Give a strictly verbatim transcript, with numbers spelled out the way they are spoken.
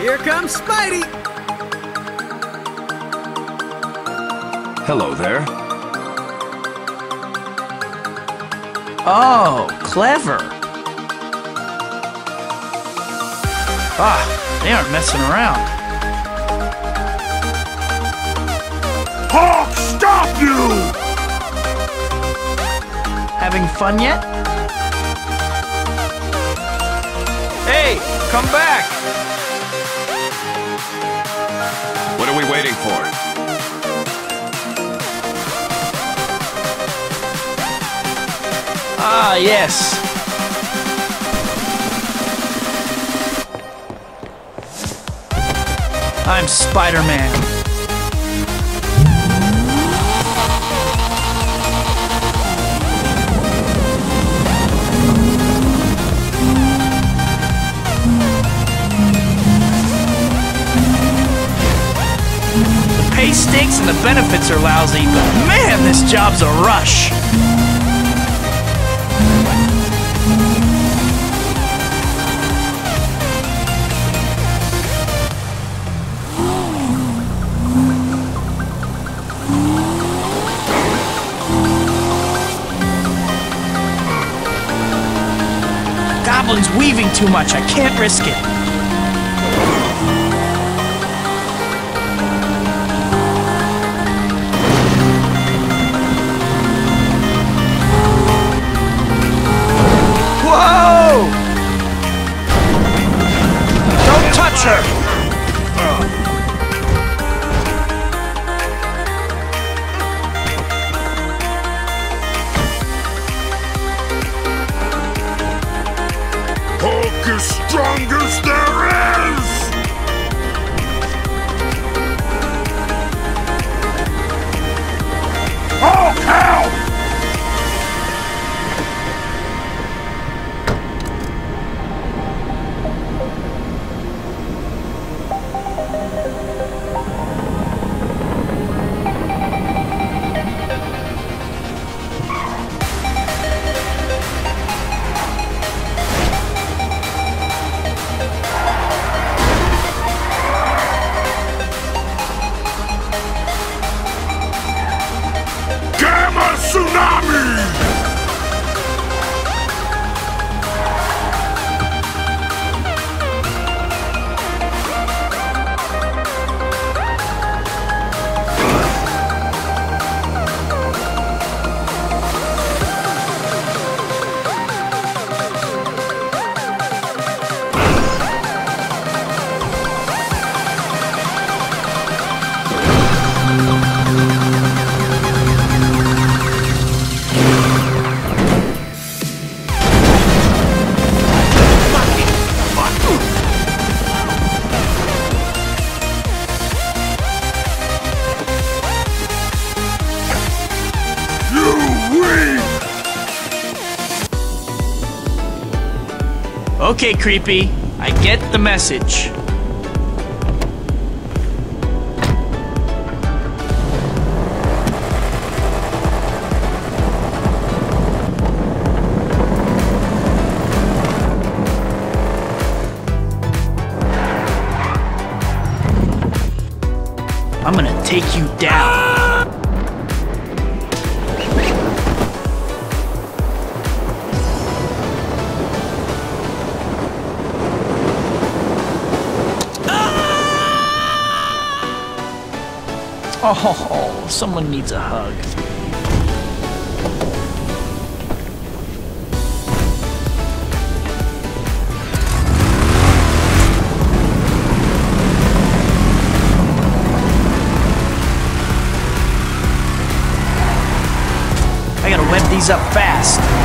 Here comes Spidey! Hello there. Oh, clever. Ah, they aren't messing around. Hulk, stop you! Having fun yet? Hey, come back! What are we waiting for? Ah, yes. I'm Spider-Man. The pay stinks and the benefits are lousy, but man, this job's a rush. Goblin's weaving too much. I can't risk it. Whoa! Don't touch her! Hulk is strongest there is! Hulk, help! Gamma Tsunami! Okay, Creepy. I get the message. I'm gonna take you down. Oh, someone needs a hug. I gotta web these up fast.